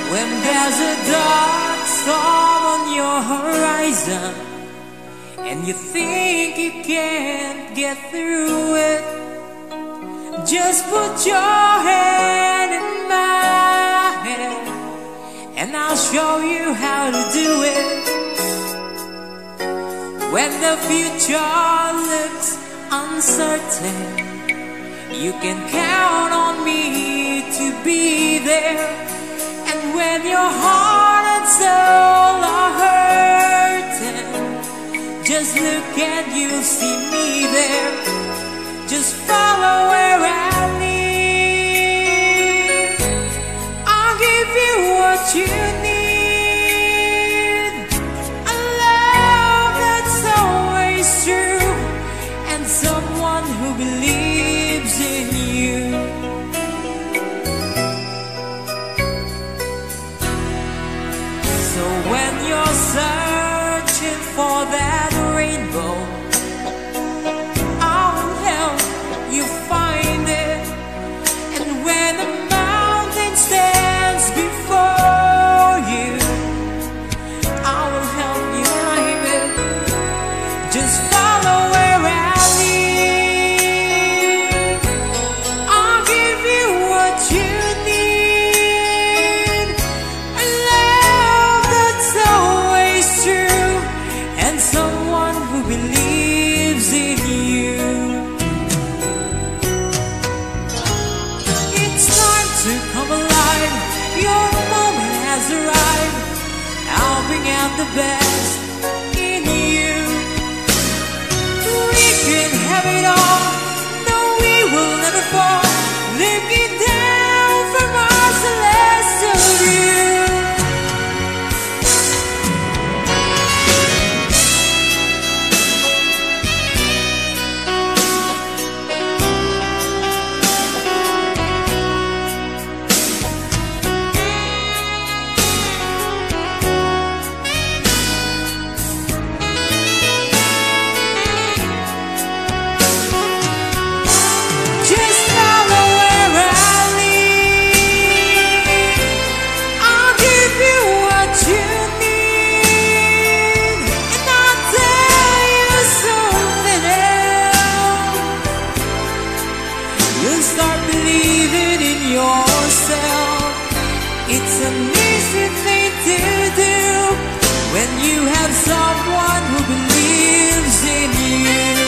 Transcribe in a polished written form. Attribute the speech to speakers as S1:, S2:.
S1: When there's a dark storm on your horizon and you think you can't get through it, just put your hand in my hand and I'll show you how to do it. When the future looks uncertain, you can count on me to be there. And when your heart and soul are hurting, just look and you'll see me there. Just follow where I lead. I'll give you what you need, a love that's always true, and someone who believes in you. So when you're searching for that rainbow, I'll help you find it. And when the mountain stands before you, I will help you climb it. Just follow where I lead. I'll give you what you need, a love that's always true, and someone who believes in you. It's time to come alive. Your moment has arrived. I'll bring out the best in you. We can have it all. No, we will never fall. Looking down from our celestial view. Just follow where I lead. I'll give you what you need, and I'll tell you something else. You'll start believing in yourself. It's an easy thing to do when you have someone who believes in you.